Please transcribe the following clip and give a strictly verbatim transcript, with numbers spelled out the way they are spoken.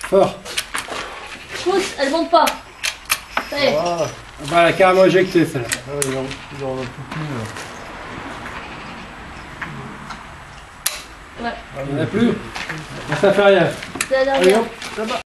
Fort. Pousse, elle monte pas. Ça y est. Ah, Bah, elle a carrément éjecté celle-là. ah, il en, il en a plus plus. Ouais. Ah, Il n'y en a plus. Ça fait rien. C'est la Allez dernière. hop, là-bas.